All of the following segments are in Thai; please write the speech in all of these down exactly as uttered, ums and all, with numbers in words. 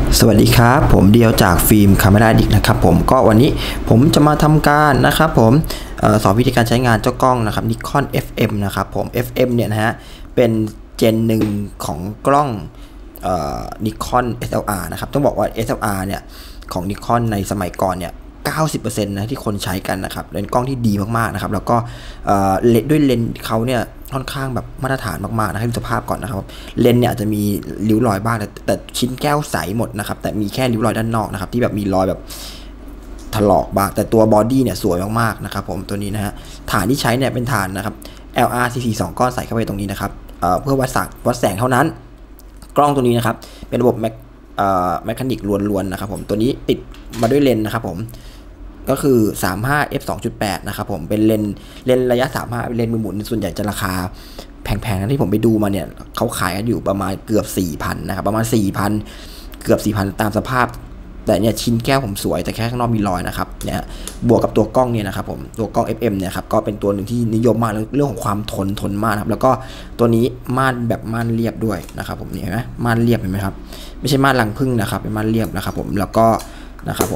สวัสดีครับผมเดียวจากฟิล์มคาเมราดิกนะครับผมก็วันนี้ผมจะมาทำการนะครับผมออสอนวิธีการใช้งานเจ้ากล้องนะครับ Nikon เอฟ เอ็ม นะครับผม เอฟ เอ็ม เนี่ยนะฮะเป็นเจนหนึ่งของกล้องเอ่อ Nikon เอส แอล อาร์ นะครับต้องบอกว่า เอส แอล อาร์ เนี่ยของ Nikon ในสมัยก่อนเนี่ยเก้าสิบเปอร์เซ็นต์ นะที่คนใช้กันนะครับเป็นกล้องที่ดีมากๆนะครับแล้วก็ด้วยเลนส์เขาเนี่ยค่อนข้างแบบมาตรฐานมากๆนะให้ดูสภาพก่อนนะครับเลนส์เนี่ยอาจจะมีริ้วรอยบ้างแต่แต่ชิ้นแก้วใสหมดนะครับแต่มีแค่ริ้วรอยด้านนอกนะครับที่แบบมีรอยแบบถลอกบ้างแต่ตัวบอดี้เนี่ยสวยมากๆนะครับผมตัวนี้นะฮะฐานที่ใช้เนี่ยเป็นฐานนะครับ แอล อาร์ ซี ซี สอง ก้อนใส่เข้าไปตรงนี้นะครับเเพื่อวัดแสงวัดแสงเท่านั้นกล้องตัวนี้นะครับเป็นระบบแมคแมคานิกล้วนๆนะครับผมตัวนี้ติดมาด้วยเลนส์นะครับผมก็คือ สามสิบห้า เอฟ สองจุดแปด นะครับผมเป็นเลนส์เลนส์ระยะ สามสิบห้า เลนส์มือหมุนส่วนใหญ่จะราคาแพงๆนะที่ผมไปดูมาเนี่ยเขาขายกันอยู่ประมาณเกือบ สี่พัน นะครับประมาณ สี่พัน เกือบ สี่พัน ตามสภาพแต่เนี่ยชิ้นแก้วผมสวยแต่แค่ข้างนอกมีรอยนะครับเนี่ยบวกกับตัวกล้องเนี่ยนะครับผมตัวกล้อง เอฟ เอ็ม เนี่ยครับก็เป็นตัวหนึ่งที่นิยมมากเรื่องของความทนทนมากครับแล้วก็ตัวนี้ม่านแบบม่านเรียบด้วยนะครับผมนี่เห็นไหมม่านเรียบเห็นไหมครับไม่ใช่ม่านรังผึ้งนะครับเป็นม่านเรียบนะครับผมแล้วก็นะครับผม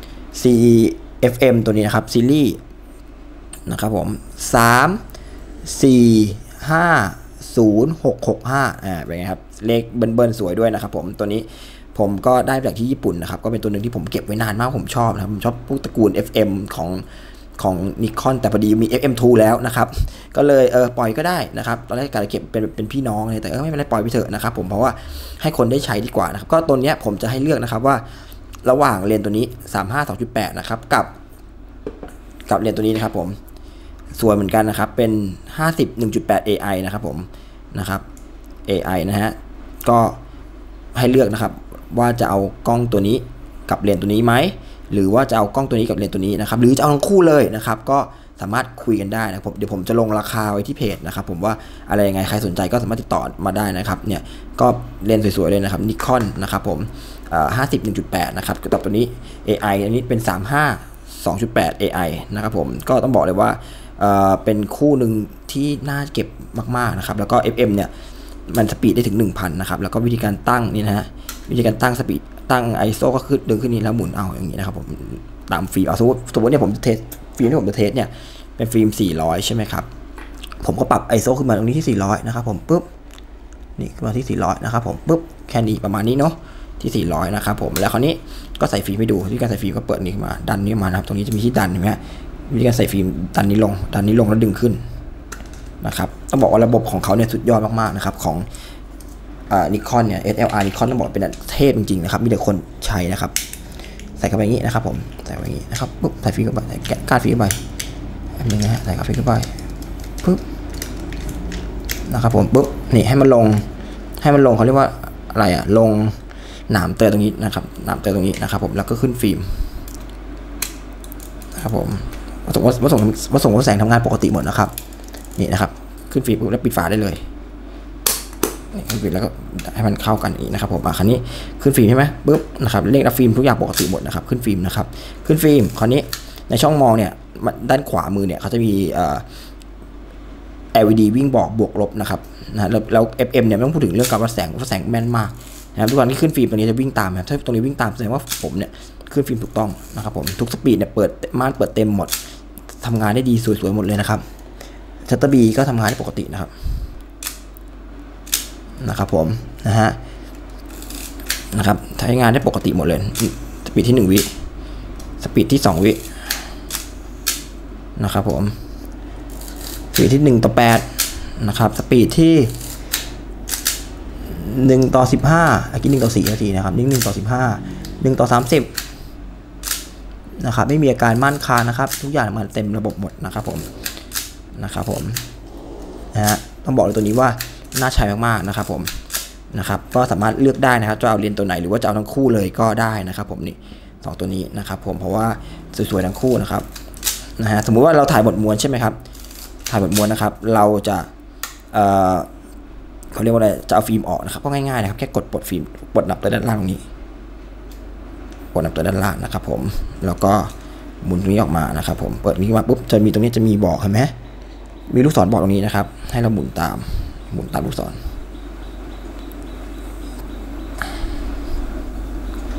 C เอฟ เอ็ม ตัวนี้นะครับซีรีส์นะครับผมสาม สี่ ห้า ศูนย์ หก หก ห้าอ่าเป็นไงครับเลขเบิ้ลๆสวยด้วยนะครับผมตัวนี้ผมก็ได้จากที่ญี่ปุ่นนะครับก็เป็นตัวหนึ่งที่ผมเก็บไว้นานมากผมชอบนะครับผมชอบพวกตระกูล เอฟ เอ็ม ของของ Nikon แต่พอดีมี เอฟ เอ็ม ทู แล้วนะครับก็เลยเออปล่อยก็ได้นะครับตอนแรกการเก็บเป็นเป็นพี่น้องเลยแต่เออไม่เป็นไรปล่อยไปเถอะนะครับผมเพราะว่าให้คนได้ใช้ดีกว่านะครับก็ตัวเนี้ยผมจะให้เลือกนะครับว่าระหว่างเลนส์ตัวนี้ สามสิบห้า สองจุดแปด นะครับกับกับเลนส์ตัวนี้นะครับผมสวยเหมือนกันนะครับเป็น ห้าสิบ หนึ่งจุดแปด เอ ไอ นะครับผมนะครับ เอ ไอ นะฮะก็ให้เลือกนะครับว่าจะเอากล้องตัวนี้กับเลนส์ตัวนี้ไหมหรือว่าจะเอากล้องตัวนี้กับเลนส์ตัวนี้นะครับหรือจะเอาทั้งคู่เลยนะครับก็สามารถคุยกันได้นะครับเดี๋ยวผมจะลงราคาไว้ที่เพจนะครับผมว่าอะไรยังไงใครสนใจก็สามารถติดต่อมาได้นะครับเนี่ยก็เลนส์สวยๆเลยนะครับ Nikon นะครับผมห้าสิบ หนึ่งจุดแปด นะครับกับตัวนี้ เอ ไอ อันนี้เป็น สามสิบห้า สองจุดแปด เอ ไอ นะครับผมก็ต้องบอกเลยว่าเอ่อเป็นคู่หนึ่งที่น่าเก็บมากๆนะครับแล้วก็ เอฟ เอ็ม เนี่ยมันสปีดได้ถึง หนึ่งพัน นะครับแล้วก็วิธีการตั้งนี่นะฮะวิธีการตั้งสปีดตั้ง ไอ เอส โอ ก็คือดึงขึ้นนี้แล้วหมุนเอาอย่างนี้นะครับผมตามฟิล์มเอาสมมติสมมติเนี่ยผมเทสฟิล์มที่ผมจะเทสเนี่ยเป็นฟิล์มสี่ร้อยใช่ไหมครับผมก็ปรับ ไอ เอส โอ ขึ้นมาตรงนี้ที่สี่ร้อยนะครับผมปุ๊บนี่ขึ้นมาที่สี่ร้อยนะครับผมปุ๊บแค่นี้ประมาณนี้เนาะที่สี่ร้อยนะครับผมแล้วคราวนี้ก็ใส่ฟิล์มให้ดูที่การใส่ฟิล์มก็เปิดนี้มาดันนี้มานะครับตรงนี้จะมีที่ดันเห็นไหมวิธีการใส่ฟิล์มดันนี้ลงดันนี้ลงแล้วดึงขึ้นนะครับต้องบอกว่าระบบของเขาเนี่ยสุดยอดมากๆนะครับของอ่า Nikon เนี่ย เอส แอล อาร์ Nikon ต้องบอกเป็นเทพจริงๆนะครับมีแต่คนใช้นะครับใส่เข้าไปอย่างนี้นะครับผมใส่เข้าไปอย่างนี้นะครับปุ๊บใส่ฟิล์มเข้าไปแกะก้านฟิล์มเข้าไปแบบนี้นะฮะใส่ก้านฟิล์มเข้าไปปุ๊บนะครับผมปุ๊บนี่ให้มันลงให้มันลงเขาเรียกว่าอะไรอะลงหนามเตยตรงนี้นะครับหนามเตยตรงนี้นะครับผมแล้วก็ขึ้นฟิล์มนะครับผมวัสดุวัสดุวัสดุแสงทำงานปกติหมดนะครับนี่นะครับขึ้นฟิล์มปุ๊บแล้วปิดฝาได้เลยขึ้นฟิล์มแล้วก็ให้มันเข้ากันอีกนะครับผมอ่ะคราวนี้ขึ้นฟิล์มใช่ไหมปุ๊บนะครับเลขฟิล์มทุกอย่างปกติหมดนะครับขึ้นฟิล์มนะครับขึ้นฟิล์มคราวนี้ในช่องมองเนี่ยด้านขวามือเนี่ยเขาจะมีเอ่อ แอล อี ดี วิ่งบอกบวกลบนะครับนะแล้ว เอฟ เอ็ม เนี่ยไม่ต้องพูดถึงเรื่องการวัดแสงวัดแสงแม่นมากนะครับทุกครั้งที่ขึ้นฟิล์มตัวนี้จะวิ่งตามครับถ้าตรงนี้วิ่งตามแสดงว่าผมเนี่ยขึ้นฟิล์มถูกต้องนะครับผมทุกสปีดเนี่ยเปิดม่านเปิดเต็มหมดทำงานได้ดีสวยๆหมดเลยนะครับชัตเตอร์บีก็ทำงานได้ปกตินะครับนะครับผมนะฮะนะครับใช้งานได้ปกติหมดเลยสปีดที่หนึ่งวิสปีดที่สองวินะครับผมสปีดที่หนึ่งต่อแปดนะครับสปีดที่หนึ่งต่อสิบห้าอันนี้หนึ่งต่อสี่นาทีนะครับนี่หนึ่งต่อสิบห้าหนึ่งต่อสามสิบนะครับไม่มีอาการมั่นคานะครับทุกอย่างมันเต็มระบบหมดนะครับผมนะครับผมนะฮะต้องบอกเลยตัวนี้ว่าน่าใช้มากๆนะครับผมนะครับก็สามารถเลือกได้นะครับจะเอาเลนส์ตัวไหนหรือว่าจะเอาทั้งคู่เลยก็ได้นะครับผมนี่สองตัวนี้นะครับผมเพราะว่าสวยๆทั้งคู่นะครับนะฮะสมมุติว่าเราถ่ายบทม้วนใช่ไหมครับถ่ายบทม้วนนะครับเราจะเอ่อเขาเรียกว่าอะไรจะเอาฟิล์มออกนะครับก็ง่ายๆนะครับแค่กดปลดฟิล์มปลดนับตัวด้านล่างตรงนี้ปลดนับตัวด้านล่างนะครับผมแล้วก็หมุนตรงนี้ออกมานะครับผมเปิดนี้มาปุ๊บจะมีตรงนี้จะมีบอกเห็นไหมมีลูกศรบอกตรงนี้นะครับให้เราหมุนตามหมุนตามลูกศร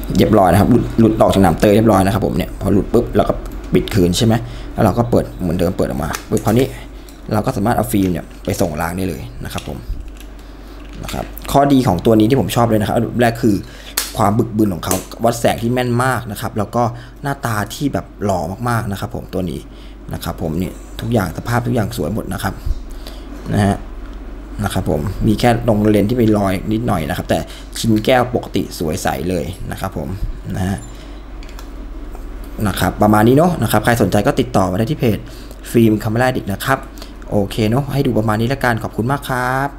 เรียบร้อยนะครับหลุดหลุดออกจากหนามเตยเรียบร้อยนะครับผมเนี่ยพอหลุดปุ๊บเราก็ปิดคืนใช่ไหมแล้วเราก็เปิดเหมือนเดิมเปิดออกมาปุ๊บคราวนี้เราก็สามารถเอาฟิล์มเนี่ยไปส่งล้างได้เลยนะครับผมนะครับข้อดีของตัวนี้ที่ผมชอบเลยนะครับอันดับแรกคือความบึกบึนของเขาวัดแสงที่แม่นมากนะครับแล้วก็หน้าตาที่แบบหล่อมากๆนะครับผมตัวนี้นะครับผมเนี่ยทุกอย่างสภาพทุกอย่างสวยหมดนะครับนะฮะนะครับผมมีแค่ตรงเลนที่ไปรอยนิดหน่อยนะครับแต่ชิ้นแก้วปกติสวยใสเลยนะครับผมนะฮะนะครับประมาณนี้เนาะนะครับใครสนใจก็ติดต่อมาได้ที่เพจฟิล์มคาเมล่าดิกนะครับโอเคเนาะให้ดูประมาณนี้แล้วกันขอบคุณมากครับ